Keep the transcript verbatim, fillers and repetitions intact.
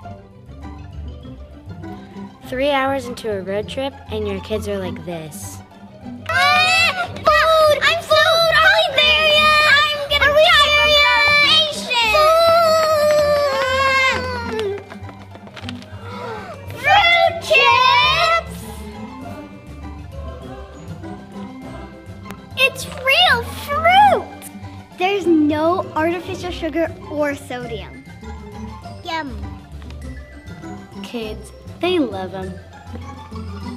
Three hours into a road trip and your kids are like this. Ah, food! I'm food! Are we there yet? I'm gonna are we food! Fruit chips! It's real fruit! There's no artificial sugar or sodium. Yum. Kids, they love them.